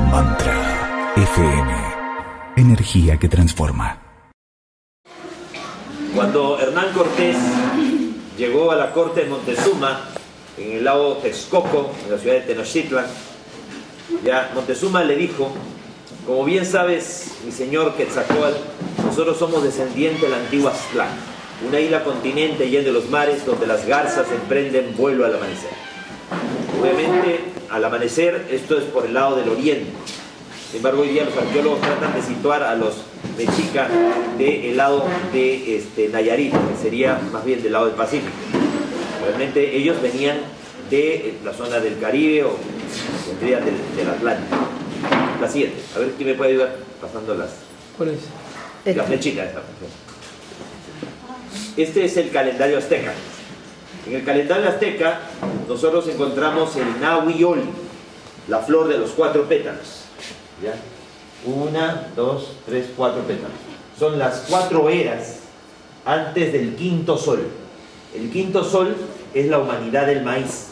Mantra FM. Energía que transforma. Cuando Hernán Cortés llegó a la corte de Montezuma, en el lago Texcoco, en la ciudad de Tenochtitlan, ya Montezuma le dijo: como bien sabes, mi señor Quetzalcóatl, nosotros somos descendientes de la antigua Aztlán, una isla continente llena de los mares donde las garzas emprenden vuelo al amanecer. Obviamente, al amanecer, esto es por el lado del oriente. Sin embargo, hoy día los arqueólogos tratan de situar a los mexicas del lado de Nayarit, que sería más bien del lado del Pacífico. Realmente ellos venían de la zona del Caribe o vendrían del Atlántico. La siguiente, a ver quién me puede ayudar pasando las... ¿Cuál es? La flechita esta. Este es el calendario azteca. En el calendario azteca nosotros encontramos el Nahuioli, la flor de los 4 pétalos. ¿Ya? 1, 2, 3, 4 pétalos. Son las 4 eras antes del quinto sol. El quinto sol es la humanidad del maíz.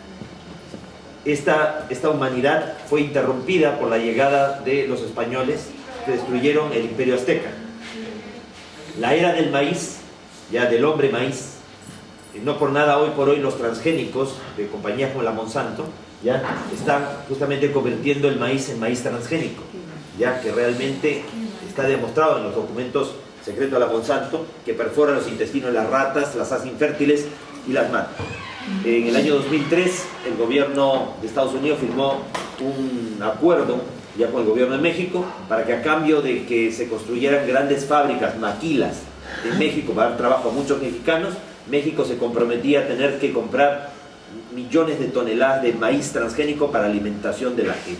Esta humanidad fue interrumpida por la llegada de los españoles que destruyeron el imperio azteca. La era del maíz, ya del hombre maíz, no por nada hoy por hoy los transgénicos de compañías como la Monsanto ya están justamente convirtiendo el maíz en maíz transgénico, ya que realmente está demostrado en los documentos secretos de la Monsanto que perfora los intestinos de las ratas, las hace infértiles y las mata. En el año 2003 el gobierno de Estados Unidos firmó un acuerdo ya con el gobierno de México para que a cambio de que se construyeran grandes fábricas, maquilas en México para dar trabajo a muchos mexicanos, México se comprometía a tener que comprar millones de toneladas de maíz transgénico para alimentación de la gente.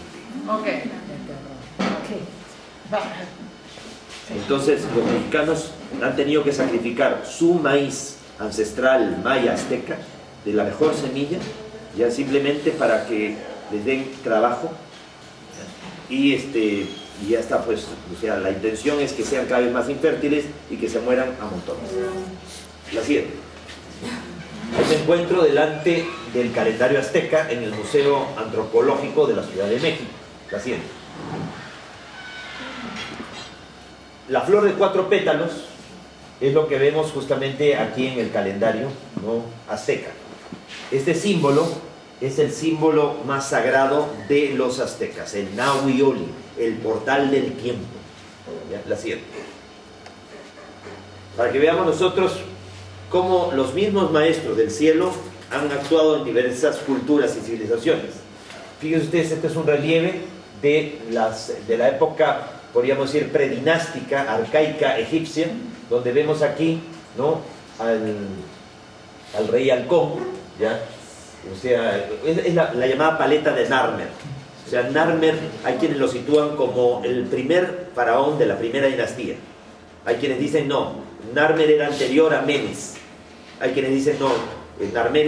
Entonces los mexicanos han tenido que sacrificar su maíz ancestral maya azteca de la mejor semilla, ya simplemente para que les den trabajo y ya está, pues, o sea, la intención es que sean cada vez más infértiles y que se mueran a montones. La siguiente. Me encuentro delante del calendario azteca en el Museo Antropológico de la Ciudad de México. La siguiente. La flor de 4 pétalos es lo que vemos justamente aquí en el calendario, ¿no?, azteca. Este símbolo es el símbolo más sagrado de los aztecas, el Nahuioli, el portal del tiempo. ¿Ya? La siguiente. Para que veamos nosotros cómo los mismos maestros del cielo han actuado en diversas culturas y civilizaciones. Fíjense ustedes, este es un relieve de la época, podríamos decir, predinástica, arcaica, egipcia, donde vemos aquí, ¿no?, al rey halcón, ¿ya? O sea, es la llamada paleta de Narmer. O sea, Narmer hay quienes lo sitúan como el primer faraón de la primera dinastía. Hay quienes dicen no, Narmer era anterior a Menes. Hay quienes dicen no, Narmer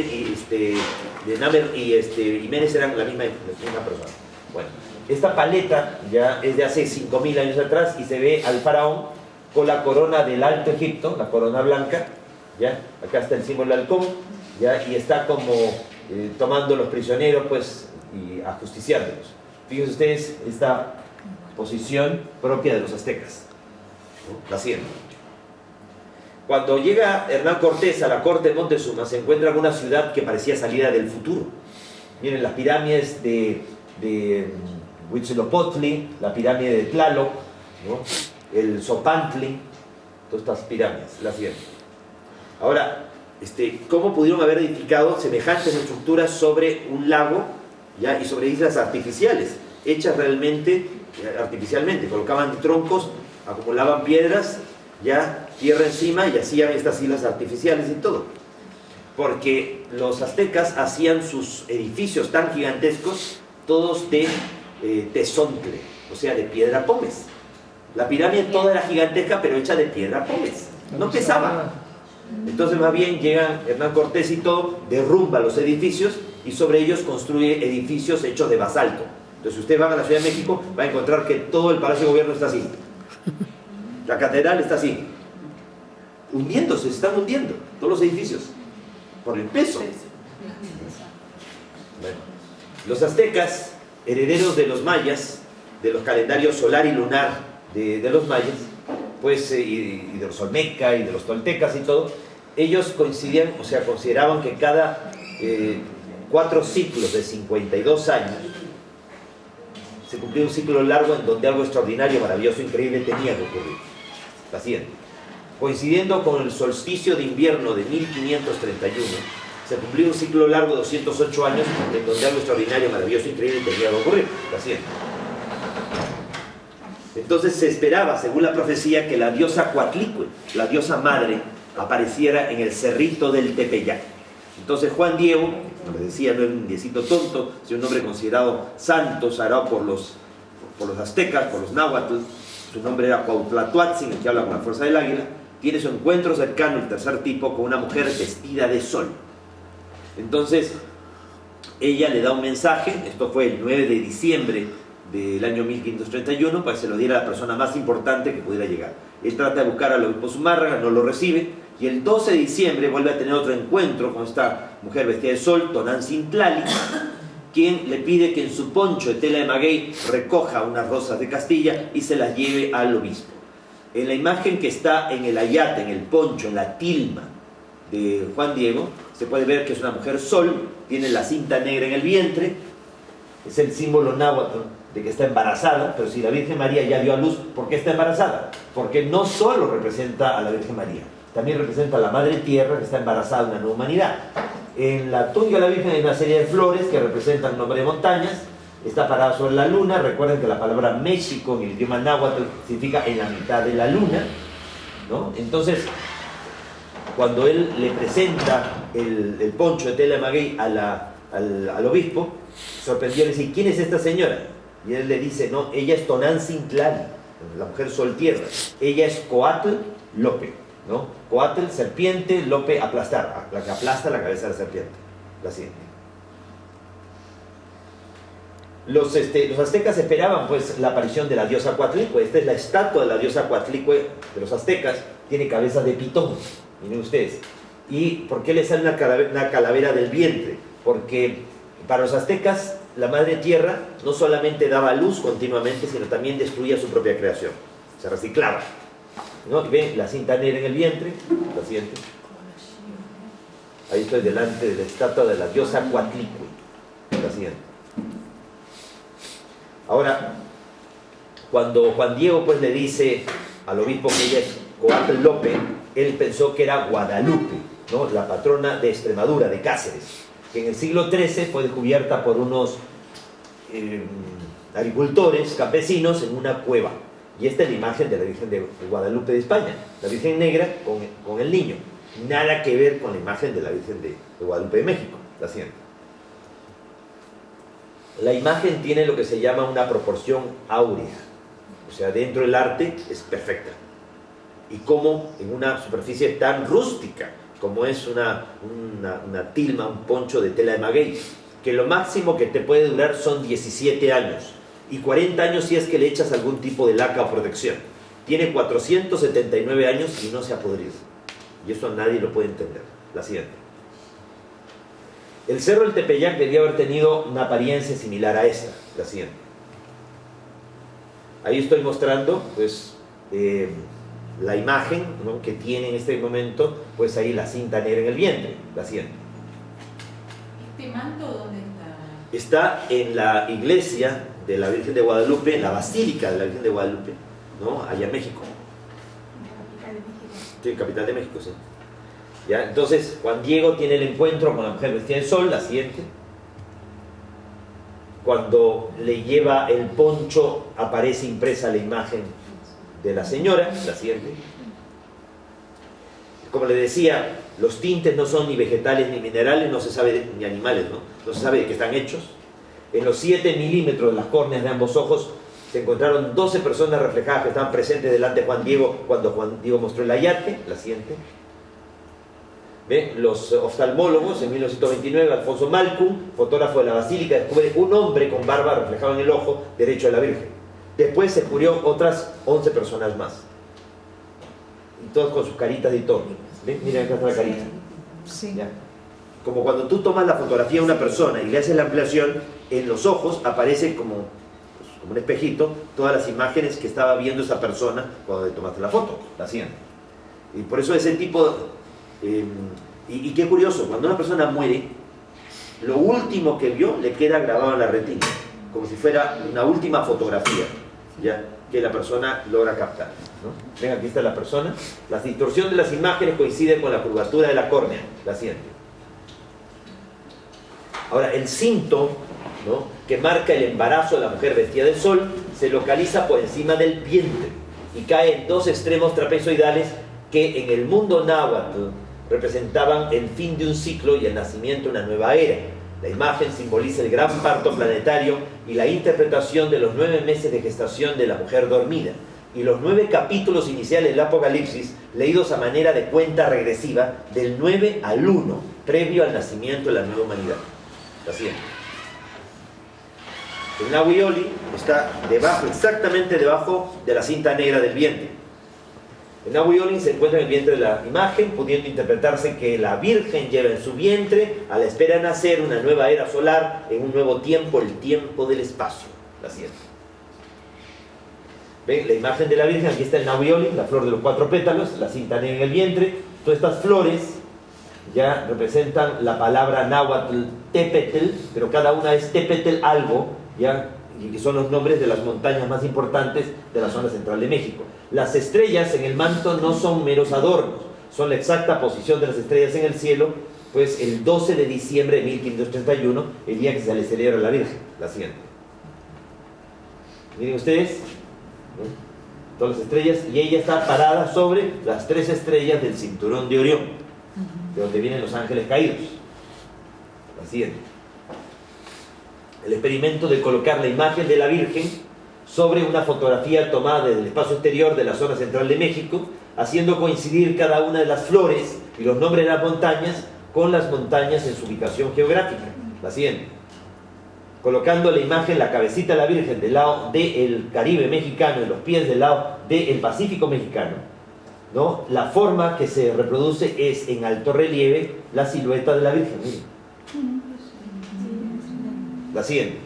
y Menes eran la misma persona. Bueno, esta paleta ya es de hace 5000 años atrás y se ve al faraón con la corona del Alto Egipto, la corona blanca, ¿ya? Acá está el símbolo del halcón, ¿ya? Y está como tomando los prisioneros, pues, y ajusticiándolos. Fíjense ustedes esta posición propia de los aztecas, ¿no? La siguiente. Cuando llega Hernán Cortés a la corte de Montezuma, se encuentra en una ciudad que parecía salida del futuro. Miren las pirámides de Huitzilopochtli, la pirámide de Tlaloc, ¿no?, el Zopantli, todas estas pirámides. La siguiente. Ahora, ¿cómo pudieron haber edificado semejantes estructuras sobre un lago, ya, y sobre islas artificiales, hechas realmente artificialmente? Colocaban troncos, acumulaban piedras, ya, tierra encima, y hacían estas islas artificiales y todo. Porque los aztecas hacían sus edificios tan gigantescos, todos de tezontle, o sea, de piedra pómez. La pirámide toda era gigantesca, pero hecha de piedra pómez. No pesaba. Entonces, más bien, llegan Hernán Cortés y todo, derrumba los edificios y sobre ellos construye edificios hechos de basalto. Entonces, si ustedes van a la Ciudad de México, va a encontrar que todo el Palacio de Gobierno está así. La catedral está así. Hundiéndose, se están hundiendo todos los edificios por el peso. Bueno, los aztecas, herederos de los mayas, de los calendarios solar y lunar de los mayas, pues, y de los olmeca y de los toltecas y todo, ellos coincidían, o sea, consideraban que cada 4 ciclos de 52 años se cumplía un ciclo largo en donde algo extraordinario, maravilloso, increíble tenía que ocurrir. La siguiente. Coincidiendo con el solsticio de invierno de 1531, se cumplió un ciclo largo de 208 años en donde algo extraordinario, maravilloso, increíble tenía que ocurrir. La siguiente. Entonces se esperaba, según la profecía, que la diosa Coatlicue, la diosa madre, apareciera en el cerrito del Tepeyac. Entonces Juan Diego, como les decía, no era un indiecito tonto, sino un hombre considerado santo, sagrado por los aztecas, por los náhuatl. Su nombre era Cuauhtlatoatzin, el que habla con la fuerza del águila. Tiene su encuentro cercano, el tercer tipo, con una mujer vestida de sol. Entonces ella le da un mensaje, esto fue el 9 de diciembre del año 1531, para que se lo diera a la persona más importante que pudiera llegar. Él trata de buscar al obispo Zumárraga, no lo recibe, y el 12 de diciembre vuelve a tener otro encuentro con esta mujer vestida de sol, Tonantzin-Tlali, quien le pide que en su poncho de tela de maguey recoja unas rosas de Castilla y se las lleve al obispo. En la imagen que está en el ayate, en el poncho, en la tilma de Juan Diego, se puede ver que es una mujer sol, tiene la cinta negra en el vientre, es el símbolo náhuatl de que está embarazada, pero si la Virgen María ya dio a luz, ¿por qué está embarazada? Porque no solo representa a la Virgen María, también representa a la Madre Tierra que está embarazada de una nueva humanidad. En la túnica de la Virgen hay una serie de flores que representan el nombre de montañas, está parada sobre la luna. Recuerden que la palabra México en el idioma náhuatl significa en la mitad de la luna, ¿no? Entonces, cuando él le presenta el poncho de tela de maguey al obispo, sorprendió, le dice: ¿quién es esta señora? Y él le dice: no, ella es Tonantzin-Tlali, la mujer sol tierra, ella es Coatl Lope, ¿no? Coatl, serpiente, Lope, aplastar, la que aplasta la cabeza de la serpiente. La siguiente. Los aztecas esperaban pues la aparición de la diosa Coatlicue. Esta es la estatua de la diosa Coatlicue de los aztecas, tiene cabeza de pitón, miren ustedes. ¿Y por qué le sale una calavera del vientre? Porque para los aztecas la madre tierra no solamente daba luz continuamente, sino también destruía su propia creación, se reciclaba, ¿no? Y ven la cinta negra en el vientre. La siguiente. Ahí estoy delante de la estatua de la diosa Coatlicue. La siguiente. Ahora, cuando Juan Diego pues le dice al obispo que ella es Coatl Lope, él pensó que era Guadalupe, ¿no? La patrona de Extremadura, de Cáceres, que en el siglo XIII fue descubierta por unos agricultores, campesinos, en una cueva. Y esta es la imagen de la Virgen de Guadalupe de España, la Virgen negra con el niño. Nada que ver con la imagen de la Virgen de Guadalupe de México. La siguiente. La imagen tiene lo que se llama una proporción áurea, o sea, dentro del arte es perfecta. Y como en una superficie tan rústica como es una tilma, un poncho de tela de maguey, que lo máximo que te puede durar son 17 años, y 40 años si es que le echas algún tipo de laca o protección. Tiene 479 años y no se ha podrido, y eso nadie lo puede entender. La siguiente. El cerro del Tepeyac debía haber tenido una apariencia similar a esta. La siguiente. Ahí estoy mostrando pues la imagen, ¿no?, que tiene en este momento pues ahí la cinta negra en el vientre. La siguiente. ¿Este manto dónde está? Está en la iglesia de la Virgen de Guadalupe, en la basílica de la Virgen de Guadalupe, ¿no?, allá en México. ¿En la capital de México? Sí, capital de México, sí. ¿Ya? Entonces Juan Diego tiene el encuentro con la mujer vestida de sol. La siguiente. Cuando le lleva el poncho aparece impresa la imagen de la señora. La siguiente. Como le decía, los tintes no son ni vegetales ni minerales, no se sabe ni animales, no se sabe de qué están hechos. En los 7 milímetros de las córneas de ambos ojos se encontraron 12 personas reflejadas que estaban presentes delante de Juan Diego cuando Juan Diego mostró el ayate. La siguiente. ¿Ve? Los oftalmólogos en 1929, Alfonso Malcum, fotógrafo de la basílica, descubre un hombre con barba reflejado en el ojo derecho de la Virgen. Después se descubrió otras 11 personas más, y todos con sus caritas y todo. ¿Ven? Miren, acá está la carita. Sí. ¿Ya? Como cuando tú tomas la fotografía de una persona y le haces la ampliación, en los ojos aparece como como un espejito, todas las imágenes que estaba viendo esa persona cuando le tomaste la foto, la hacían. Y por eso ese tipo... y qué curioso, cuando una persona muere, lo último que vio le queda grabado en la retina, como si fuera una última fotografía, ¿ya?, que la persona logra captar, ¿no? Ven, aquí está la persona. La distorsión de las imágenes coincide con la curvatura de la córnea, la siguiente. Ahora, el cinto, ¿no?, que marca el embarazo de la mujer vestida de sol, se localiza por encima del vientre y cae en dos extremos trapezoidales que en el mundo náhuatl representaban el fin de un ciclo y el nacimiento de una nueva era. La imagen simboliza el gran parto planetario y la interpretación de los 9 meses de gestación de la mujer dormida y los 9 capítulos iniciales del Apocalipsis, leídos a manera de cuenta regresiva del 9 al 1, previo al nacimiento de la nueva humanidad. La siguiente. El Nahui Oli está debajo, exactamente debajo de la cinta negra del vientre. El Nahui Oli se encuentra en el vientre de la imagen, pudiendo interpretarse que la Virgen lleva en su vientre, a la espera de nacer, una nueva era solar, en un nuevo tiempo, el tiempo del espacio. La siguiente. ¿Ven? La imagen de la Virgen, aquí está el Nahui Oli, la flor de los 4 pétalos, la cinta negra en el vientre. Todas estas flores ya representan la palabra náhuatl tepetl, pero cada una es tepetl algo, ya, y que son los nombres de las montañas más importantes de la zona central de México. Las estrellas en el manto no son meros adornos, son la exacta posición de las estrellas en el cielo, pues el 12 de diciembre de 1531, el día que se le celebra a la Virgen. La siguiente. Miren ustedes, ¿no?, todas las estrellas, y ella está parada sobre las 3 estrellas del cinturón de Orión, de donde vienen los ángeles caídos. La siguiente. El experimento de colocar la imagen de la Virgen sobre una fotografía tomada desde el espacio exterior de la zona central de México, haciendo coincidir cada una de las flores y los nombres de las montañas con las montañas en su ubicación geográfica. La siguiente. Colocando la imagen, la cabecita de la Virgen del lado del Caribe mexicano y los pies del lado del Pacífico mexicano, ¿no?, la forma que se reproduce es en alto relieve la silueta de la Virgen. Miren. La siguiente.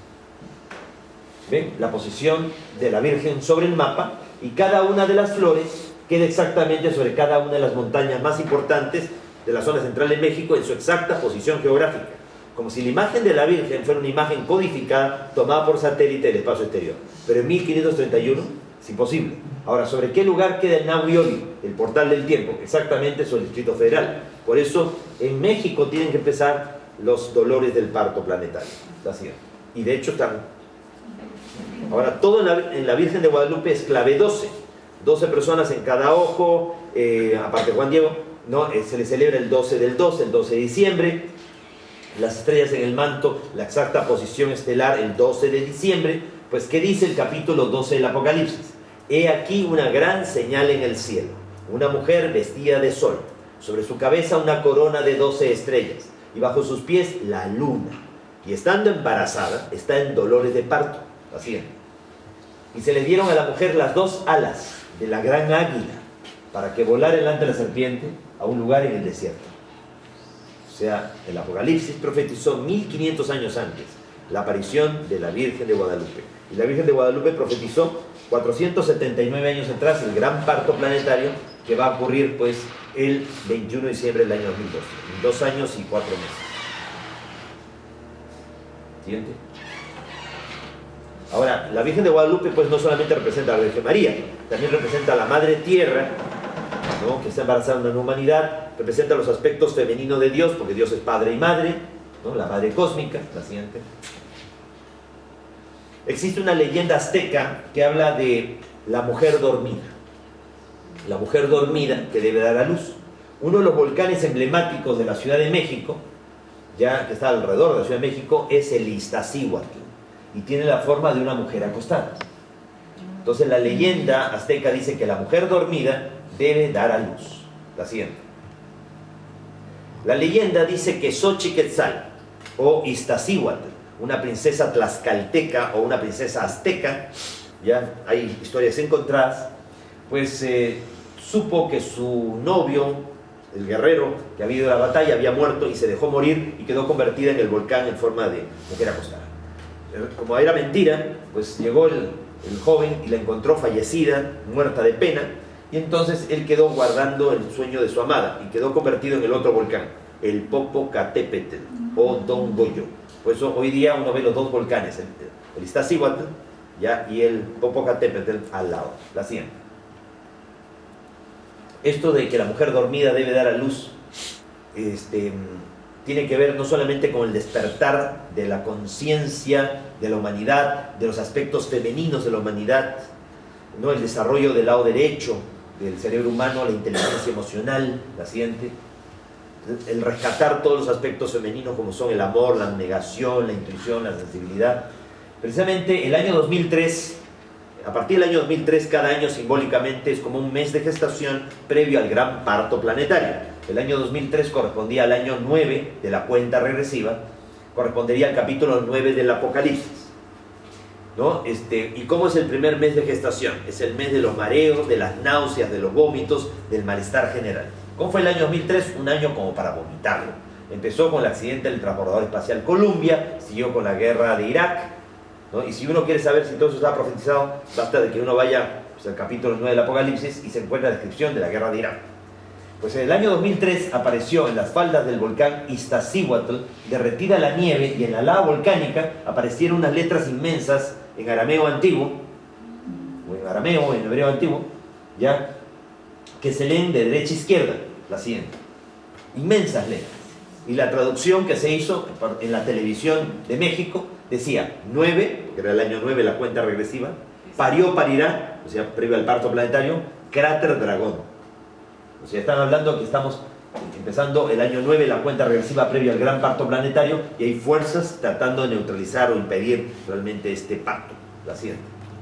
¿Ven? La posición de la Virgen sobre el mapa, y cada una de las flores queda exactamente sobre cada una de las montañas más importantes de la zona central de México en su exacta posición geográfica, como si la imagen de la Virgen fuera una imagen codificada tomada por satélite del espacio exterior. Pero en 1531 es imposible. Ahora, ¿sobre qué lugar queda el Nahui Oli, el portal del tiempo? Exactamente sobre el Distrito Federal. Por eso en México tienen que empezar los dolores del parto planetario. Así. Y de hecho están... Ahora, todo en la Virgen de Guadalupe es clave 12. 12 personas en cada ojo, aparte de Juan Diego, ¿no? Se le celebra el 12 del 12, el 12 de diciembre. Las estrellas en el manto, la exacta posición estelar, el 12 de diciembre. Pues, ¿qué dice el capítulo 12 del Apocalipsis? He aquí una gran señal en el cielo, una mujer vestida de sol, sobre su cabeza una corona de 12 estrellas, y bajo sus pies la luna, y estando embarazada, está en dolores de parto. Así es. Y se le dieron a la mujer las 2 alas de la gran águila, para que volara delante de la serpiente a un lugar en el desierto. O sea, el Apocalipsis profetizó 1500 años antes la aparición de la Virgen de Guadalupe. Y la Virgen de Guadalupe profetizó 479 años atrás el gran parto planetario que va a ocurrir pues el 21 de diciembre del año 2012, en 2 años y 4 meses. ¿Siguiente? Ahora, la Virgen de Guadalupe pues no solamente representa a la Virgen María, también representa a la Madre Tierra, ¿no?, que está embarazada de una humanidad, representa los aspectos femeninos de Dios, porque Dios es Padre y Madre, ¿no?, la Madre Cósmica. La siguiente. Existe una leyenda azteca que habla de la mujer dormida. La mujer dormida que debe dar a luz. Uno de los volcanes emblemáticos de la Ciudad de México, ya que está alrededor de la Ciudad de México, es el Iztaccíhuatl, y tiene la forma de una mujer acostada. Entonces la leyenda azteca dice que la mujer dormida debe dar a luz. La siguiente. La leyenda dice que Xochiquetzal o Iztaccíhuatl, una princesa tlaxcalteca o una princesa azteca, ya hay historias encontradas, pues supo que su novio, el guerrero que había ido a la batalla, había muerto y se dejó morir y quedó convertida en el volcán en forma de mujer acostada. como era mentira, pues llegó el joven y la encontró fallecida, muerta de pena, y entonces él quedó guardando el sueño de su amada y quedó convertido en el otro volcán, el Popocatépetl o Don Goyo. Por eso hoy día uno ve los dos volcanes, el Iztaccíhuatl ya, y el Popocatépetl al lado. La siguiente. Esto de que la mujer dormida debe dar a luz tiene que ver no solamente con el despertar de la conciencia de la humanidad, de los aspectos femeninos de la humanidad, ¿no? El desarrollo del lado derecho del cerebro humano, la inteligencia emocional, la siguiente, el rescatar todos los aspectos femeninos como son el amor, la abnegación, la intuición, la sensibilidad. Precisamente el año 2003, a partir del año 2003, cada año simbólicamente es como un mes de gestación previo al gran parto planetario. El año 2003 correspondía al año 9 de la cuenta regresiva, correspondería al capítulo 9 del Apocalipsis, ¿no? ¿Y cómo es el primer mes de gestación? Es el mes de los mareos, de las náuseas, de los vómitos, del malestar general. ¿Cómo fue el año 2003? Un año como para vomitarlo. Empezó con el accidente del transbordador espacial Columbia, siguió con la guerra de Irak, ¿no? Y si uno quiere saber si todo eso está profetizado, basta de que uno vaya al capítulo 9 del Apocalipsis y se encuentra la descripción de la guerra de Irak. Pues en el año 2003 apareció en las faldas del volcán Iztaccíhuatl, derretida la nieve, y en la lava volcánica aparecieron unas letras inmensas en arameo antiguo, o en arameo, o en hebreo antiguo, ya, que se leen de derecha a izquierda, la siguiente. Inmensas letras. Y la traducción que se hizo en la televisión de México decía 9, que era el año 9, la cuenta regresiva, parió, parirá, o sea, previo al parto planetario, cráter dragón. O sea, están hablando que estamos empezando el año 9, la cuenta regresiva previo al gran parto planetario, y hay fuerzas tratando de neutralizar o impedir realmente este parto. La siguiente.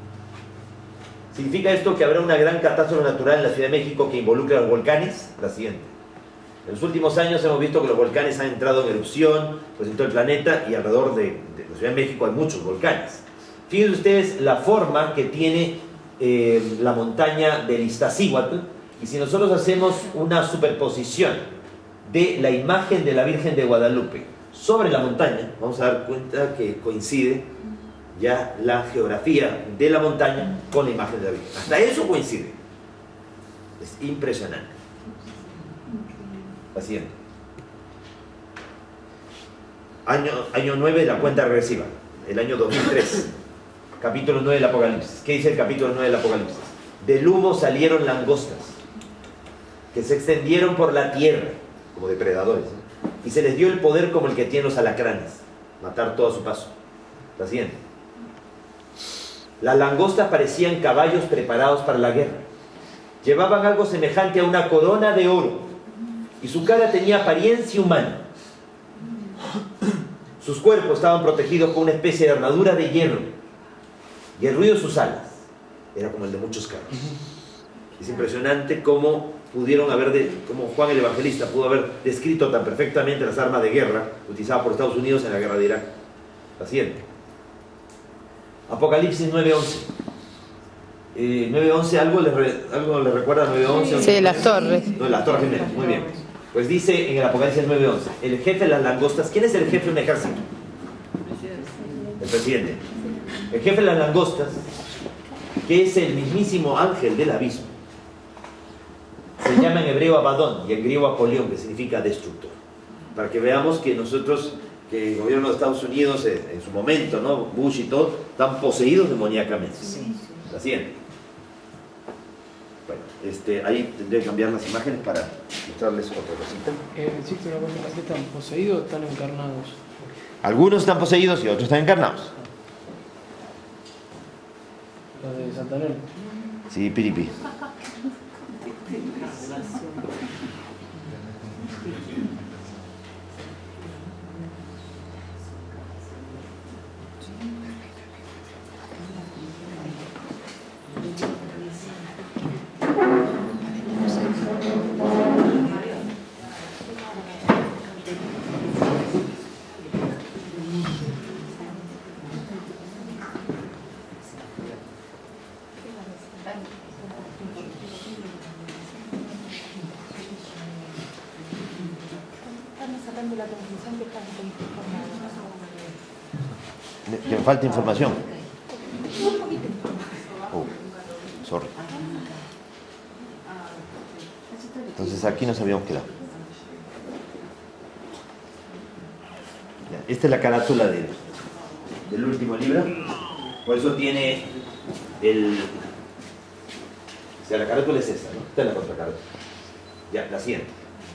¿Significa esto que habrá una gran catástrofe natural en la Ciudad de México que involucre a los volcanes? La siguiente. En los últimos años hemos visto que los volcanes han entrado en erupción pues, en todo el planeta, y alrededor de la Ciudad de México hay muchos volcanes. Fíjense ustedes la forma que tiene la montaña del Iztaccíhuatl. Y si nosotros hacemos una superposición de la imagen de la Virgen de Guadalupe sobre la montaña, vamos a dar cuenta que coincide ya la geografía de la montaña con la imagen de la Virgen. Hasta eso coincide. Es impresionante. La siguiente. Año 9 de la cuenta regresiva, el año 2003. Capítulo 9 del Apocalipsis. ¿Qué dice el capítulo 9 del Apocalipsis? Del humo salieron langostas que se extendieron por la tierra como depredadores, ¿no? Y se les dio el poder como el que tiene los alacranes, matar todo a su paso. La siguiente. Las langostas parecían caballos preparados para la guerra. Llevaban algo semejante a una corona de oro y su cara tenía apariencia humana. Sus cuerpos estaban protegidos con una especie de armadura de hierro, y el ruido de sus alas era como el de muchos carros. Es impresionante cómo cómo Juan el Evangelista pudo haber descrito tan perfectamente las armas de guerra utilizadas por Estados Unidos en la guerra de Irak. La siguiente. Apocalipsis 9:11. 9:11, ¿algo le recuerda a 9:11? Sí, las torres. No, las torres gemelas, muy bien. Pues dice en el Apocalipsis 9:11, el jefe de las langostas. ¿Quién es el jefe de un ejército? El presidente. El jefe de las langostas, que es el mismísimo ángel del abismo, se llama en hebreo Abadón y en griego Apolión, que significa destructor. Para que veamos que nosotros, que el gobierno de Estados Unidos en su momento, ¿no? Bush y todo, están poseídos demoníacamente. La siguiente. Bueno, ahí tendré que cambiar las imágenes para mostrarles otra cosita. Existe una cosa, ¿qué están poseídos o están encarnados? Algunos están poseídos y otros están encarnados. Los de Santanel. Sí, piripi. Estamos sacando la conclusión que están conformados. me falta información. Oh, sorry. Entonces aquí nos habíamos quedado. Ya, esta es la carátula del último libro. Por eso tiene el... O sea, la carátula es esa, ¿no? Esta es la contracarátula. Ya, la siguiente.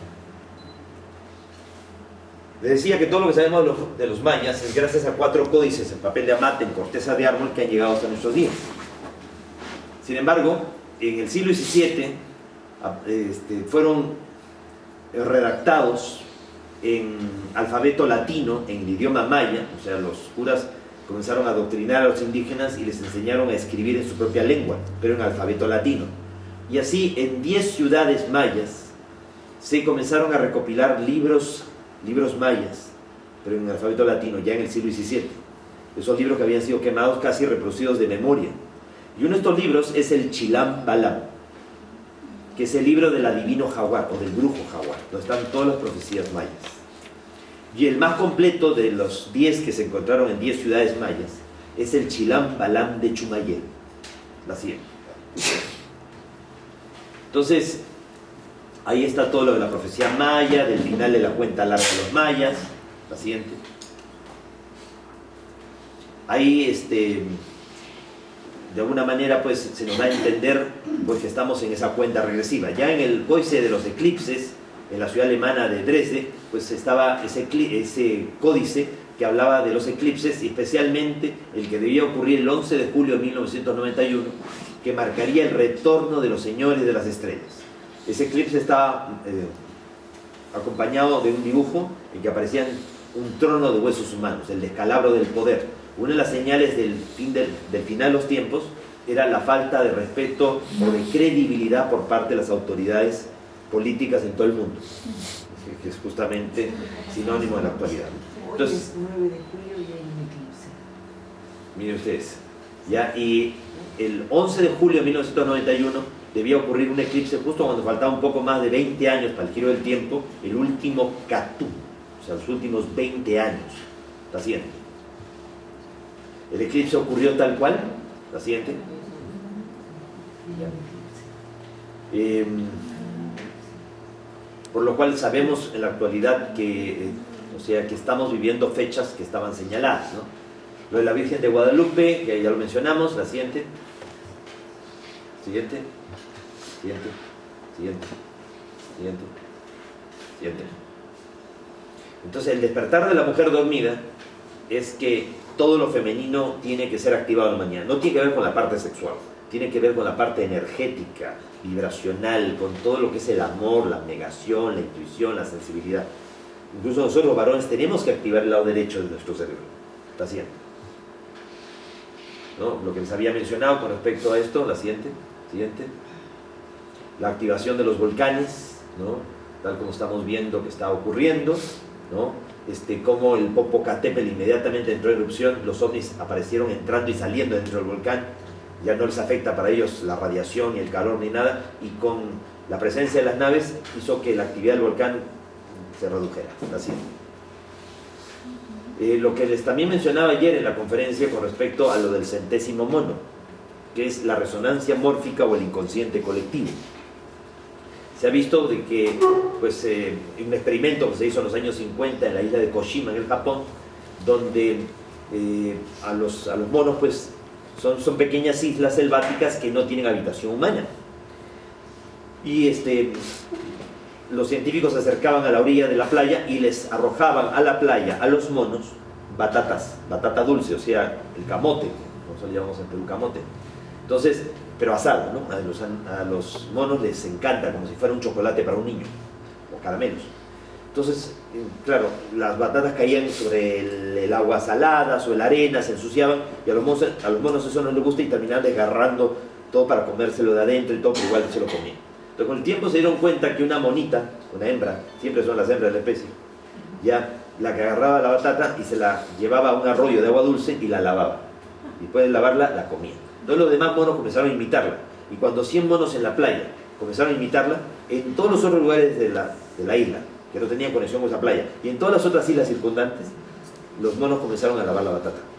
Les decía que todo lo que sabemos de los mayas es gracias a 4 códices en papel de amate, en corteza de árbol, que han llegado hasta nuestros días. Sin embargo, en el siglo XVII fueron redactados en alfabeto latino, en el idioma maya. O sea, los curas comenzaron a adoctrinar a los indígenas y les enseñaron a escribir en su propia lengua, pero en alfabeto latino. Y así, en 10 ciudades mayas se comenzaron a recopilar libros mayas, pero en alfabeto latino, ya en el siglo XVII. Esos libros que habían sido quemados, casi reproducidos de memoria. Y uno de estos libros es el Chilam Balam, que es el libro del adivino jaguar, o del brujo jaguar, donde están todas las profecías mayas. Y el más completo de los 10 que se encontraron en 10 ciudades mayas es el Chilam Balam de Chumayel, la siguiente. Entonces, ahí está todo lo de la profecía maya, del final de la cuenta larga de los mayas, la siguiente. Ahí, de alguna manera, pues, se nos da a entender pues, que estamos en esa cuenta regresiva. Ya en el códice de los eclipses, en la ciudad alemana de Dresde, pues estaba ese códice que hablaba de los eclipses, y especialmente el que debía ocurrir el 11 de julio de 1991, que marcaría el retorno de los señores de las estrellas. Ese eclipse estaba acompañado de un dibujo en que aparecían un trono de huesos humanos, el descalabro del poder. Una de las señales del final de los tiempos era la falta de respeto o de credibilidad por parte de las autoridades políticas en todo el mundo, que es justamente sinónimo de la actualidad. Entonces, hoy es 9 de julio y hay un eclipse. Miren ustedes, ya, y el 11 de julio de 1991 debía ocurrir un eclipse justo cuando faltaba un poco más de 20 años para el giro del tiempo, el último Catú, o sea, los últimos 20 años. La siguiente. El eclipse ocurrió tal cual. La siguiente. Por lo cual sabemos en la actualidad que, que estamos viviendo fechas que estaban señaladas, ¿no? Lo de la Virgen de Guadalupe, que ya lo mencionamos. La siguiente. Siguiente. Siguiente. Siguiente. Siguiente. Siguiente. Entonces, el despertar de la mujer dormida es que todo lo femenino tiene que ser activado mañana. No tiene que ver con la parte sexual, tiene que ver con la parte energética, vibracional, con todo lo que es el amor, la abnegación, la intuición, la sensibilidad. Incluso nosotros, varones, tenemos que activar el lado derecho de nuestro cerebro. La siguiente. ¿No? Lo que les había mencionado con respecto a esto, la siguiente. Siguiente. La activación de los volcanes, ¿no? Tal como estamos viendo que está ocurriendo, ¿no? Como el Popocatépetl inmediatamente entró en erupción, los ovnis aparecieron entrando y saliendo dentro del volcán. Ya no les afecta para ellos la radiación ni el calor ni nada, y con la presencia de las naves hizo que la actividad del volcán se redujera. Así. Lo que les también mencionaba ayer en la conferencia con respecto a lo del 100º mono, que es la resonancia mórfica o el inconsciente colectivo. Se ha visto de que, pues, un experimento que se hizo en los años 50 en la isla de Koshima, en el Japón, donde a los monos, pues, son pequeñas islas selváticas que no tienen habitación humana. Y los científicos se acercaban a la orilla de la playa y les arrojaban a la playa, a los monos, batata dulce, o sea, el camote, nosotros llamamos en Perú camote. Entonces, pero asado, ¿no? A los monos les encanta, como si fuera un chocolate para un niño, o caramelos. Entonces, claro, las batatas caían sobre el agua salada, sobre la arena, se ensuciaban, y a los monos eso no les gusta y terminaban desgarrando todo para comérselo de adentro y todo, pero igual se lo comían. Entonces, con el tiempo se dieron cuenta que una monita, una hembra, siempre son las hembras de la especie, ya la que agarraba la batata y se la llevaba a un arroyo de agua dulce y la lavaba. Y después de lavarla, la comía. Entonces los demás monos comenzaron a imitarla. Y cuando 100 monos en la playa comenzaron a imitarla, en todos los otros lugares de la isla, que no tenían conexión con esa playa, y en todas las otras islas circundantes, los monos comenzaron a lavar la batata.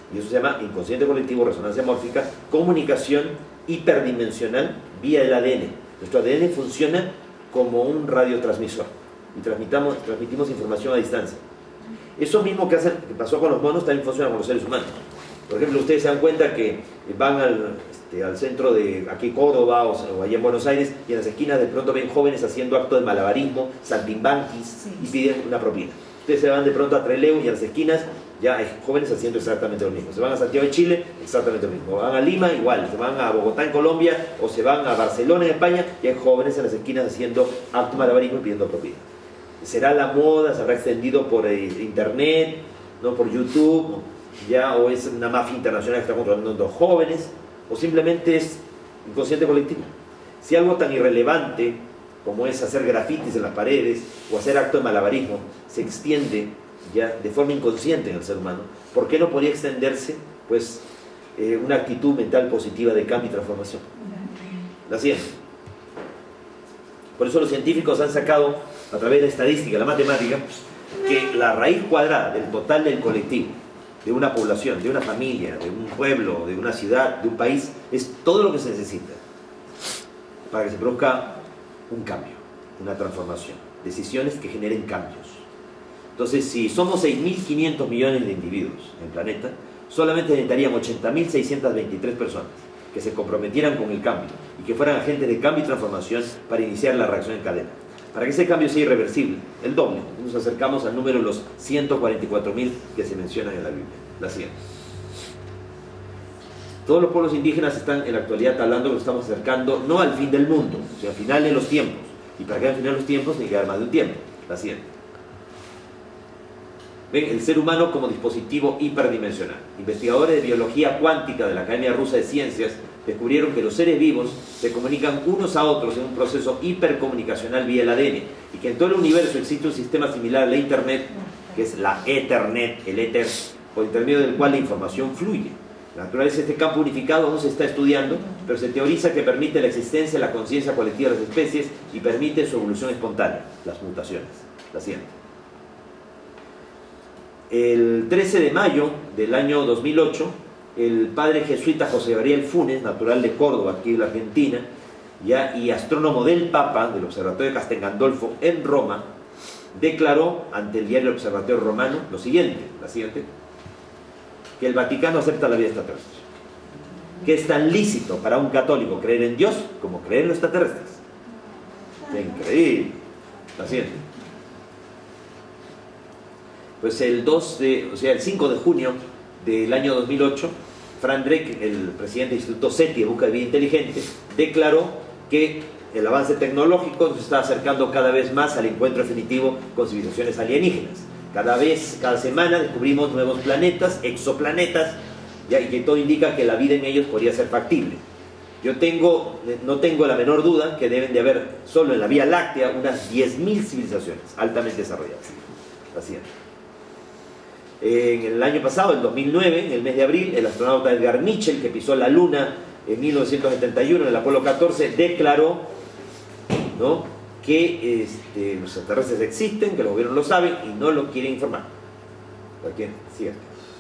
Y eso se llama inconsciente colectivo, resonancia mórfica, comunicación hiperdimensional vía el ADN. Nuestro ADN funciona como un radiotransmisor y transmitimos información a distancia. Eso mismo que pasó con los monos también funciona con los seres humanos. Por ejemplo, ustedes se dan cuenta que van al centro de aquí Córdoba o allá en Buenos Aires y en las esquinas de pronto ven jóvenes haciendo actos de malabarismo, saltimbanquis y piden una propina. Ustedes se van de pronto a Trelew y a las esquinas ya hay jóvenes haciendo exactamente lo mismo. Se van a Santiago de Chile, exactamente lo mismo. Van a Lima, igual. Se van a Bogotá en Colombia o se van a Barcelona en España y hay jóvenes en las esquinas haciendo actos de malabarismo y pidiendo propina. ¿Será la moda? ¿Se habrá extendido por internet? ¿No? ¿Por YouTube? ¿Ya? ¿O es una mafia internacional que está controlando a los jóvenes? ¿O simplemente es inconsciente colectivo? Si algo tan irrelevante como es hacer grafitis en las paredes o hacer actos de malabarismo se extiende ya de forma inconsciente en el ser humano, ¿por qué no podría extenderse pues una actitud mental positiva de cambio y transformación? La ciencia. Por eso los científicos han sacado a través de la estadística, la matemática, que la raíz cuadrada del total del colectivo, de una población, de una familia, de un pueblo, de una ciudad, de un país, es todo lo que se necesita para que se produzca un cambio, una transformación, decisiones que generen cambios. Entonces, si somos 6.500 millones de individuos en el planeta, solamente necesitarían 80.623 personas que se comprometieran con el cambio y que fueran agentes de cambio y transformación para iniciar la reacción en cadena. Para que ese cambio sea irreversible, el doble, nos acercamos al número de los 144.000 que se mencionan en la Biblia, la siguiente. Todos los pueblos indígenas están en la actualidad hablando que nos estamos acercando no al fin del mundo, sino al final de los tiempos. Y para que al final de los tiempos tiene que haber más de un tiempo, la siguiente. Ven, el ser humano como dispositivo hiperdimensional. Investigadores de biología cuántica de la Academia Rusa de Ciencias descubrieron que los seres vivos se comunican unos a otros en un proceso hipercomunicacional vía el ADN y que en todo el universo existe un sistema similar a la Internet, que es la Ethernet, el éter, por intermedio del cual la información fluye. La naturaleza de este campo unificado aún se está estudiando, pero se teoriza que permite la existencia de la conciencia colectiva de las especies y permite su evolución espontánea, las mutaciones. La siguiente. El 13 de mayo del año 2008, el padre jesuita José Gabriel Funes, natural de Córdoba, aquí en la Argentina, ya, y astrónomo del Papa, del Observatorio de Castel Gandolfo en Roma, declaró ante el diario Observatorio Romano lo siguiente, la siguiente, que el Vaticano acepta la vida extraterrestre, que es tan lícito para un católico creer en Dios como creer en los extraterrestres. ¡Qué increíble! La siguiente. Pues el 5 de junio del año 2008, Frank Drake, el presidente del Instituto SETI de Búsqueda de Vida Inteligente, declaró que el avance tecnológico nos está acercando cada vez más al encuentro definitivo con civilizaciones alienígenas. Cada semana descubrimos nuevos planetas, exoplanetas, ya, y que todo indica que la vida en ellos podría ser factible. Yo no tengo la menor duda que deben de haber solo en la Vía Láctea unas 10.000 civilizaciones altamente desarrolladas. Así es. En el año pasado, en 2009, en el mes de abril, el astronauta Edgar Mitchell, que pisó la Luna en 1971 en el Apolo 14, declaró, ¿no?, que los extraterrestres existen, que los gobiernos lo saben y no lo quieren informar. ¿Para quién? Cierto.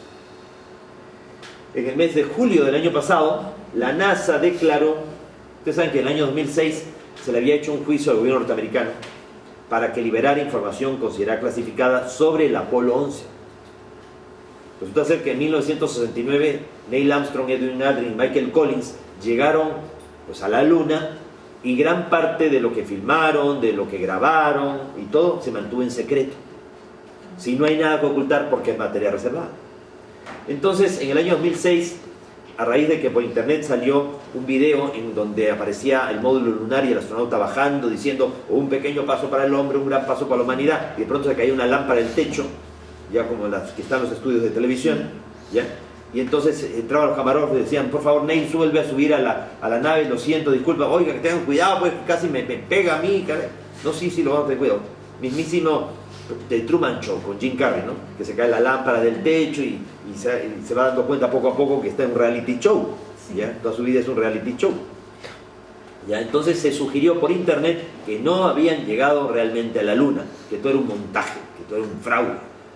En el mes de julio del año pasado, la NASA declaró, ustedes saben que en el año 2006 se le había hecho un juicio al gobierno norteamericano para que liberara información considerada clasificada sobre el Apolo 11. Resulta ser que en 1969 Neil Armstrong, Edwin Aldrin, Michael Collins llegaron pues a la Luna y gran parte de lo que filmaron, de lo que grabaron y todo se mantuvo en secreto. Si no hay nada que ocultar porque es materia reservada. Entonces, en el año 2006, a raíz de que por internet salió un video en donde aparecía el módulo lunar y el astronauta bajando diciendo un pequeño paso para el hombre, un gran paso para la humanidad, y de pronto se caía una lámpara del techo, ya como las que están en los estudios de televisión, ¿ya? Y entonces entraban los camarógrafos y decían, por favor, Neil, vuelve a subir a la nave, lo siento, disculpa, oiga, que tengan cuidado, pues casi me pega a mí, caray. No, sí, lo vamos a tener cuidado. Mismísimo The Truman Show con Jim Carrey, ¿no? Que se cae la lámpara del techo y se va dando cuenta poco a poco que está en un reality show, ¿ya? Toda su vida es un reality show. ¿Ya? Entonces se sugirió por internet que no habían llegado realmente a la Luna, que todo era un montaje, que todo era un fraude.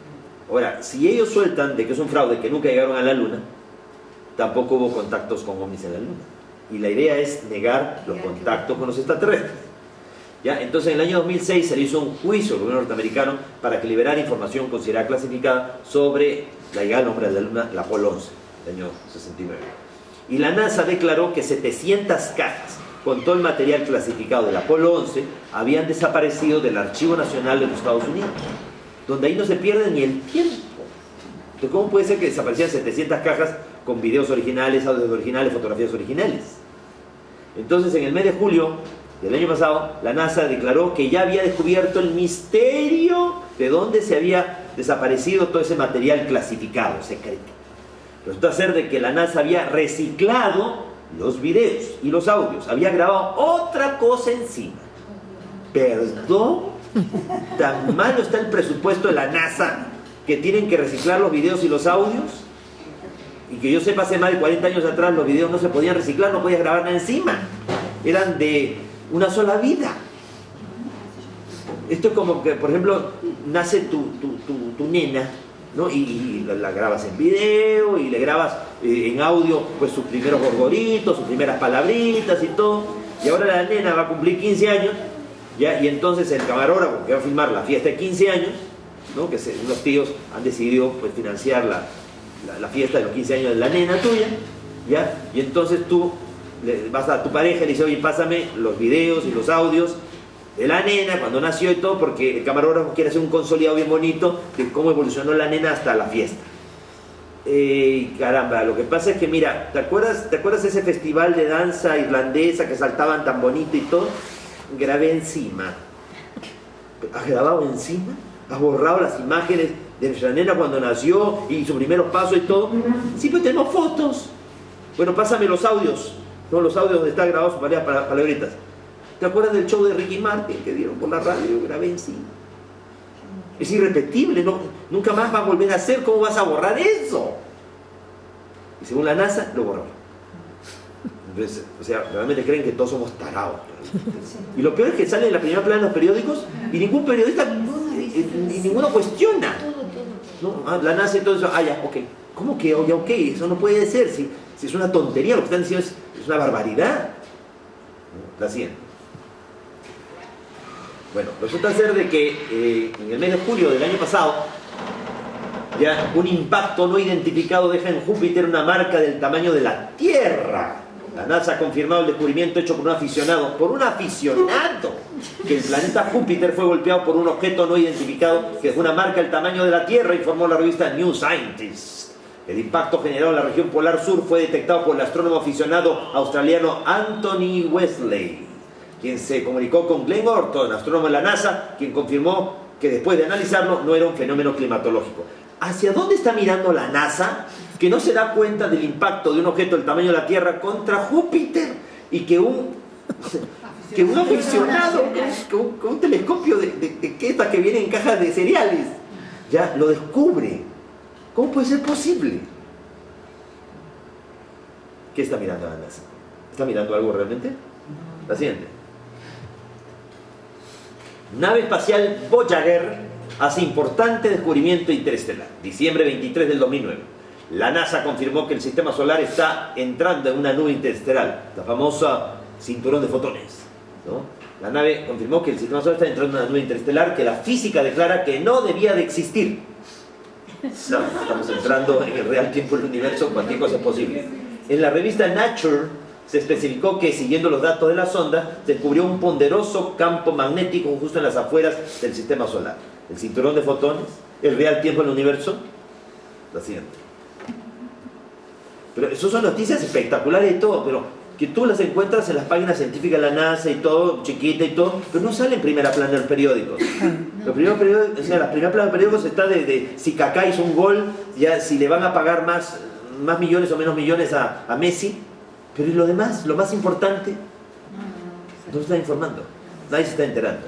Ahora, si ellos sueltan de que es un fraude, que nunca llegaron a la Luna, tampoco hubo contactos con ovnis en la Luna. Y la idea es negar los contactos con los extraterrestres. ¿Ya? Entonces, en el año 2006 se le hizo un juicio al gobierno norteamericano para que liberara información considerada clasificada sobre la llegada del hombre a la Luna, la Apolo 11, del año 69. Y la NASA declaró que 700 cajas con todo el material clasificado del Apolo 11 habían desaparecido del Archivo Nacional de los Estados Unidos, donde ahí no se pierde ni el tiempo. Entonces, ¿cómo puede ser que desaparecieran 700 cajas con videos originales, audios originales, fotografías originales? Entonces, en el mes de julio del año pasado, la NASA declaró que ya había descubierto el misterio de dónde se había desaparecido todo ese material clasificado, secreto. Resulta ser de que la NASA había reciclado los videos y los audios, había grabado otra cosa encima. ¿Perdón? ¿Tan malo está el presupuesto de la NASA que tienen que reciclar los videos y los audios? Y que yo sepa, hace más de 40 años atrás los videos no se podían reciclar, no podías grabar nada encima. Eran de una sola vida. Esto es como que, por ejemplo, nace tu nena, ¿no? Y la grabas en video y le grabas en audio pues sus primeros gorgoritos, sus primeras palabritas y todo. Y ahora la nena va a cumplir 15 años, ¿ya? Y entonces el camarógrafo que va a filmar la fiesta de 15 años, ¿no? Que unos tíos han decidido pues financiar la fiesta de los 15 años de la nena tuya, ¿ya? Y entonces tú vas a tu pareja y le dices, oye, pásame los videos y los audios de la nena cuando nació y todo, porque el camarógrafo quiere hacer un consolidado bien bonito de cómo evolucionó la nena hasta la fiesta. Caramba, lo que pasa es que, mira, ¿te acuerdas de ese festival de danza irlandesa que saltaban tan bonito y todo? Grabé encima. ¿Has grabado encima? ¿Has borrado las imágenes de nuestra nena cuando nació y sus primeros pasos y todo? Sí, pero tenemos fotos. Bueno, pásame los audios. No, los audios donde está grabado sus palabritas. ¿Te acuerdas del show de Ricky Martin que dieron por la radio? Yo grabé encima. Es irrepetible, no, nunca más va a volver a hacer. ¿Cómo vas a borrar eso? Y según la NASA, lo borró. Entonces, o sea, realmente creen que todos somos tarados. Y lo peor es que sale en la primera plana de los periódicos y ningún periodista, y ninguno cuestiona. ¿No? La NASA y todo eso, ya, ok. ¿Cómo que, oye, ok? Eso no puede ser. Si es una tontería, lo que están diciendo es una barbaridad. La siguiente. Bueno, resulta ser de que en el mes de julio del año pasado, ya un impacto no identificado deja en Júpiter una marca del tamaño de la Tierra. La NASA ha confirmado el descubrimiento hecho por un aficionado, que el planeta Júpiter fue golpeado por un objeto no identificado que dejó una marca del tamaño de la Tierra, informó la revista New Scientist. El impacto generado en la región polar sur fue detectado por el astrónomo aficionado australiano Anthony Wesley, quien se comunicó con Glenn Orton, astrónomo de la NASA, quien confirmó que después de analizarlo no era un fenómeno climatológico. ¿Hacia dónde está mirando la NASA? Que no se da cuenta del impacto de un objeto del tamaño de la Tierra contra Júpiter y que un aficionado con un telescopio de estas que vienen en cajas de cereales ya lo descubre. ¿Cómo puede ser posible? ¿Qué está mirando la NASA? ¿Está mirando algo realmente? La siguiente. Nave espacial Voyager hace importante descubrimiento interestelar. Diciembre 23 del 2009. La NASA confirmó que el sistema solar está entrando en una nube interestelar, la famosa cinturón de fotones, ¿no? La nave confirmó que el sistema solar está entrando en una nube interestelar que la física declara que no debía de existir. Estamos entrando en el real tiempo del universo, cualquier cosa es posible. En la revista Nature se especificó que, siguiendo los datos de la sonda, se descubrió un poderoso campo magnético justo en las afueras del sistema solar. El cinturón de fotones, el real tiempo del universo. La siguiente. Pero eso son noticias espectaculares y todo, pero que tú las encuentras en las páginas científicas de la NASA y todo, chiquita y todo, pero no sale en primera plana de los periódicos. Los primeros periódicos, o sea, la primera plana de los periódicos está de si Kaká hizo un gol, ya si le van a pagar más millones o menos millones a Messi, pero ¿y lo demás? Lo más importante, no se está informando, nadie se está enterando.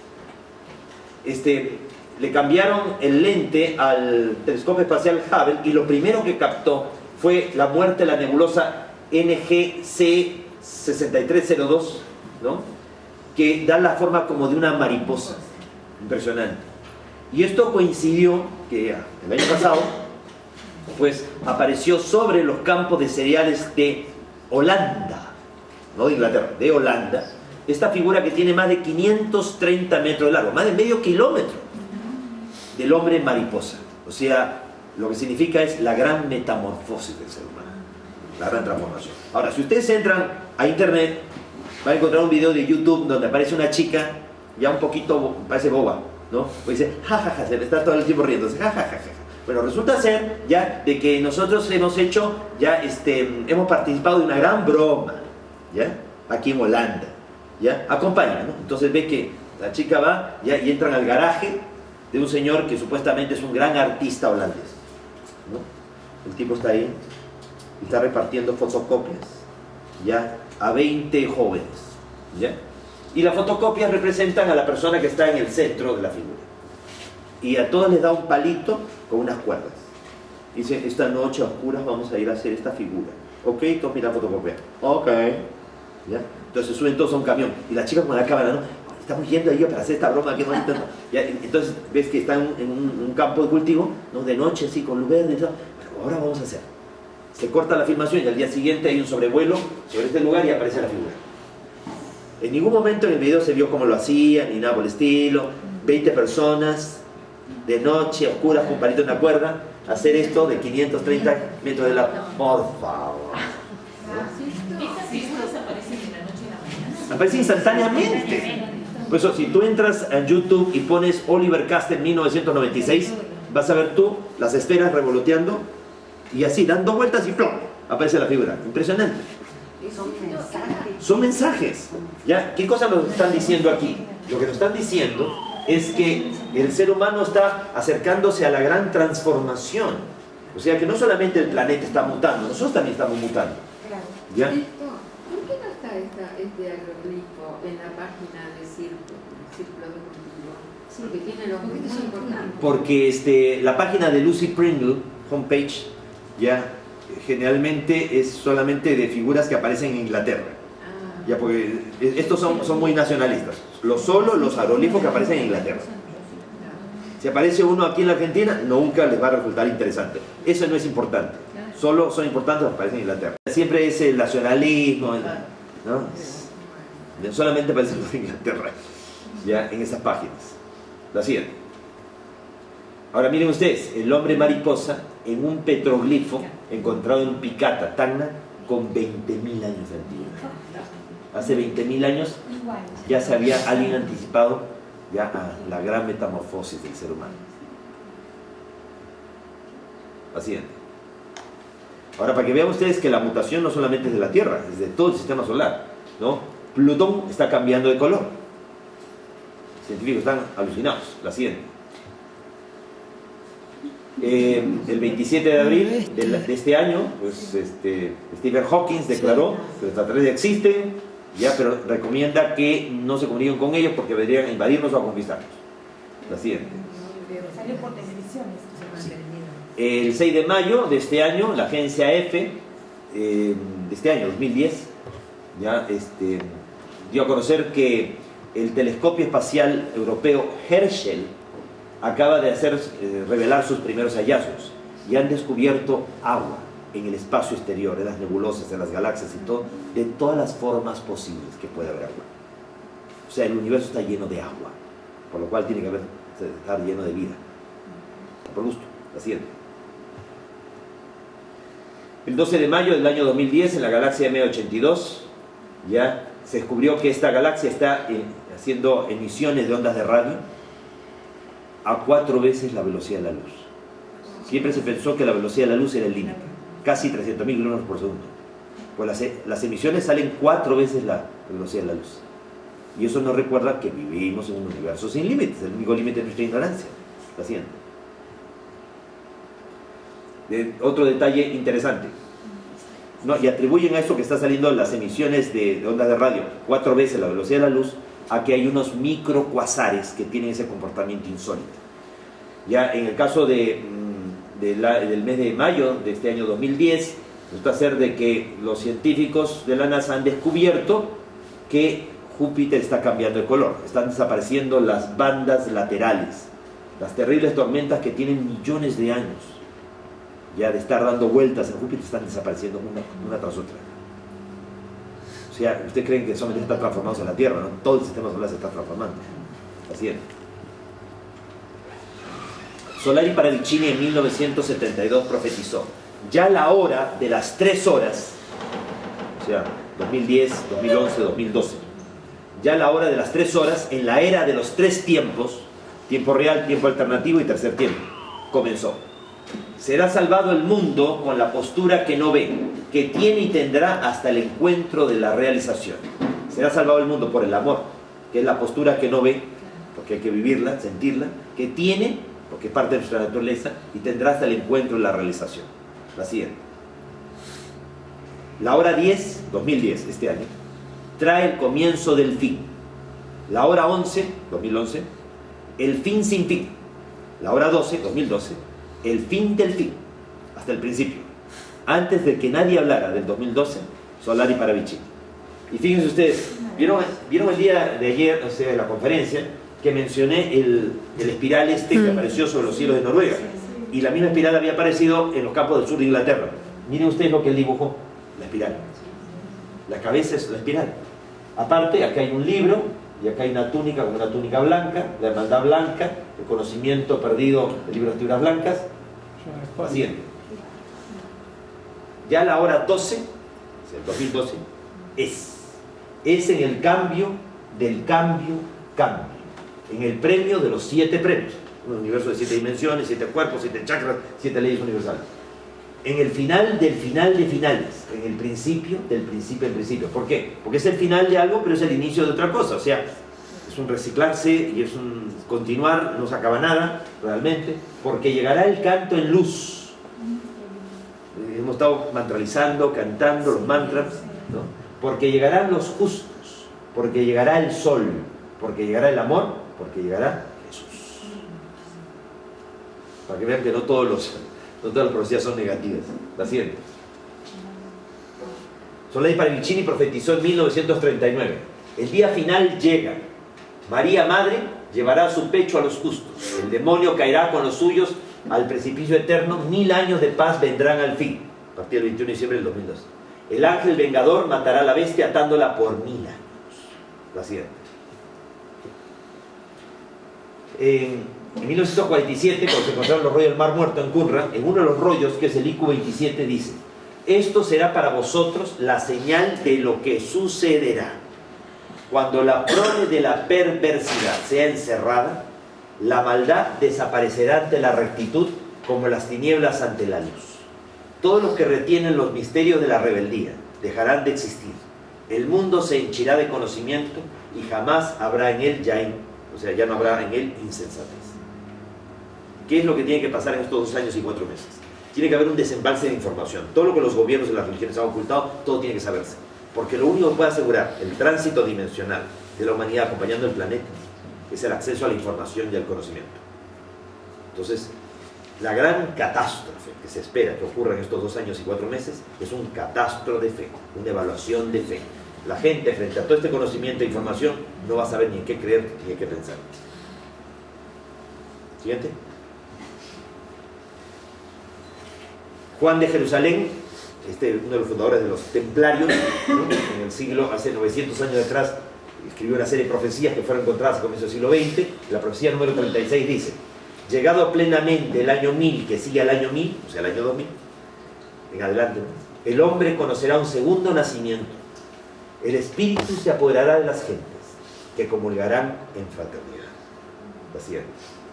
Le cambiaron el lente al telescopio espacial Hubble y lo primero que captó fue la muerte de la nebulosa NGC 6302, ¿no? Que da la forma como de una mariposa. Impresionante. Y esto coincidió que el año pasado, pues apareció sobre los campos de cereales de Holanda, no de Inglaterra, de Holanda, esta figura que tiene más de 530 metros de largo, más de medio kilómetro, del hombre mariposa. O sea, lo que significa es la gran metamorfosis del ser humano, la gran transformación. Ahora, si ustedes entran a internet, van a encontrar un video de YouTube donde aparece una chica, ya un poquito, parece boba, ¿no? Pues dice, jajaja, se me está todo el tiempo riendo, jajaja. Bueno, resulta ser ya de que nosotros hemos hecho, ya hemos participado de una gran broma, ¿ya? Aquí en Holanda, ¿ya? Acompaña, ¿no? Entonces ve que la chica va, ¿ya? Y entran al garaje de un señor que supuestamente es un gran artista holandés, ¿no? El tipo está ahí y está repartiendo fotocopias, ¿ya? A 20 jóvenes, ¿ya? Y las fotocopias representan a la persona que está en el centro de la figura. Y a todos les da un palito con unas cuerdas. Dice, esta noche a oscuras vamos a ir a hacer esta figura. Ok, todos miran fotocopia. Ok. ¿Ya? Entonces suben todos a un camión. Y la chica con la cámara, ¿no? Estamos yendo ahí para hacer esta broma. Que no hay tanto. ¿Ya? Entonces ves que están en un campo de cultivo, ¿no? De noche, así, con luz verde y todo. Bueno, ahora vamos a hacer. Se corta la filmación y al día siguiente hay un sobrevuelo sobre este lugar y aparece la figura. En ningún momento en el video se vio cómo lo hacían, ni nada por el estilo. 20 personas, de noche, a oscuras, con un palito en una cuerda, hacer esto de 530 metros de largo. Por favor. ¿Esas figuras aparecen de la noche a la mañana? Aparece instantáneamente. Por eso, si tú entras a YouTube y pones Oliver Castle 1996, vas a ver tú las esferas revoloteando y así, dando vueltas y ¡plum! Aparece la figura. Impresionante. Son mensajes. Son mensajes. ¿Ya? ¿Qué cosa nos están diciendo aquí? Lo que nos están diciendo es que el ser humano está acercándose a la gran transformación. O sea que no solamente el planeta está mutando, nosotros también estamos mutando. ¿Ya? ¿Por qué no está este aeroglifo en la página de Círculo de Cultivo? Sí, que tiene los muy importantes. Porque la página de Lucy Pringle, homepage, ya generalmente es solamente de figuras que aparecen en Inglaterra. Ya, porque estos son muy nacionalistas. Solo los aeroglifos que aparecen en Inglaterra. Si aparece uno aquí en la Argentina, nunca les va a resultar interesante. Eso no es importante. Solo son importantes los que aparecen en Inglaterra. Siempre es el nacionalismo, ¿no? Solamente aparecen los de Inglaterra, ya en esas páginas. La siguiente. Ahora miren ustedes, el hombre mariposa en un petroglifo encontrado en Picata, Tacna, con 20.000 años de antigüedad. Hace 20.000 años ya se había alguien anticipado ya a la gran metamorfosis del ser humano. La siguiente. Ahora, para que vean ustedes que la mutación no solamente es de la Tierra, es de todo el sistema solar, ¿no? Plutón está cambiando de color. Los científicos están alucinados. La siguiente. El 27 de abril de este año, pues, Stephen Hawking declaró que los extraterrestres existen, ya, pero recomienda que no se comuniquen con ellos porque vendrían a invadirnos o a conquistarnos. La siguiente. Salió por televisión. Sí. El 6 de mayo de este año, la agencia EFE, de este año, 2010, ya dio a conocer que el telescopio espacial europeo Herschel acaba de revelar sus primeros hallazgos y han descubierto agua en el espacio exterior, en las nebulosas, en las galaxias y todo, de todas las formas posibles que puede haber agua. O sea, el universo está lleno de agua, por lo cual tiene que estar lleno de vida. Por gusto. La siguiente. El 12 de mayo del año 2010, en la galaxia M82, ya se descubrió que esta galaxia está haciendo emisiones de ondas de radio a 4 veces la velocidad de la luz. Siempre se pensó que la velocidad de la luz era el límite, casi 300.000 kilómetros por segundo. Pues las emisiones salen 4 veces la velocidad de la luz. Y eso nos recuerda que vivimos en un universo sin límites, el único límite es nuestra ignorancia. La siguiente. Otro detalle interesante. No, y atribuyen a esto que está saliendo las emisiones de ondas de radio 4 veces la velocidad de la luz a que hay unos microcuasares que tienen ese comportamiento insólito. Ya en el caso del mes de mayo de este año 2010, resulta ser de que los científicos de la NASA han descubierto que Júpiter está cambiando de color, están desapareciendo las bandas laterales Las terribles tormentas que tienen millones de años ya de estar dando vueltas en Júpiter están desapareciendo una tras otra. O sea, ustedes creen que solamente están transformados en la Tierra, ¿no? Todo el sistema solar se está transformando. Así es. Solari Paravicini en 1972 profetizó: ya la hora de las 3 horas, o sea, 2010, 2011, 2012, ya la hora de las 3 horas en la era de los 3 tiempos, tiempo real, tiempo alternativo y tercer tiempo, comenzó. Será salvado el mundo con la postura que no ve, que tiene y tendrá hasta el encuentro de la realización. Será salvado el mundo por el amor, que es la postura que no ve, porque hay que vivirla, sentirla, que tiene, porque es parte de nuestra naturaleza, y tendrá hasta el encuentro de la realización. La siguiente. La hora 10, 2010, este año, trae el comienzo del fin. La hora 11, 2011, el fin sin fin. La hora 12, 2012, el fin del fin, hasta el principio. Antes de que nadie hablara del 2012, Solari Paravicini. Y fíjense ustedes, ¿vieron el día de ayer, o sea, en la conferencia, que mencioné el espiral que apareció sobre los cielos de Noruega? Y la misma espiral había aparecido en los campos del sur de Inglaterra. Miren ustedes lo que él dibujó, la espiral. La cabeza es la espiral. Aparte, acá hay un libro, y acá hay una túnica como una túnica blanca, la hermandad blanca, el conocimiento perdido del libro de las figuras blancas. Siguiente. Ya la hora 12, o sea, el 2012, es en el cambio del cambio, en el premio de los 7 premios, un universo de 7 dimensiones, 7 cuerpos, 7 chakras, 7 leyes universales. En el final del final de finales, en el principio del principio del principio. ¿Por qué? Porque es el final de algo, pero es el inicio de otra cosa. O sea, es un reciclarse y es un continuar, no se acaba nada realmente, porque llegará el canto en luz. Hemos estado mantralizando, cantando los mantras, ¿no? Porque llegarán los justos, porque llegará el sol, porque llegará el amor, porque llegará Jesús. Para que vean que no todas las profecías son negativas. La siguiente. Solari Paravicini profetizó en 1939: el día final llega. María Madre llevará a su pecho a los justos. El demonio caerá con los suyos al precipicio eterno. 1000 años de paz vendrán al fin. A partir del 21 de diciembre del 2002. El ángel vengador matará a la bestia atándola por 1000 años. La siguiente. En 1947, cuando se encontraron los rollos del Mar Muerto en Qumran, en uno de los rollos, que es el IQ-27, dice: esto será para vosotros la señal de lo que sucederá. Cuando la prole de la perversidad sea encerrada, la maldad desaparecerá ante la rectitud como las tinieblas ante la luz. Todos los que retienen los misterios de la rebeldía dejarán de existir. El mundo se henchirá de conocimiento y jamás habrá en él ya no habrá en él insensatez. ¿Qué es lo que tiene que pasar en estos 2 años y 4 meses? Tiene que haber un desembalse de información. Todo lo que los gobiernos y las religiones han ocultado, todo tiene que saberse. Porque lo único que puede asegurar el tránsito dimensional de la humanidad acompañando el planeta es el acceso a la información y al conocimiento. Entonces, la gran catástrofe que se espera que ocurra en estos 2 años y 4 meses es un catastro de fe, una evaluación de fe. La gente, frente a todo este conocimiento e información, no va a saber ni en qué creer ni en qué pensar. Siguiente. Juan de Jerusalén, uno de los fundadores de los templarios, ¿no? En el siglo, hace 900 años atrás, escribió una serie de profecías que fueron encontradas a comienzos del siglo XX. La profecía número 36 dice: llegado plenamente el año 1000, que sigue al año 1000, o sea, el año 2000, en adelante, ¿no? El hombre conocerá un segundo nacimiento. El Espíritu se apoderará de las gentes, que comulgarán en fraternidad. Así es.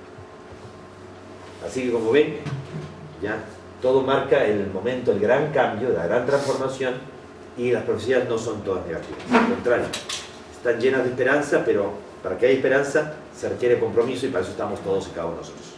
Así que, como ven, ya todo marca el momento, el gran cambio, la gran transformación, y las profecías no son todas negativas. Al contrario, están llenas de esperanza, pero para que haya esperanza se requiere compromiso, y para eso estamos todos y cada uno de nosotros.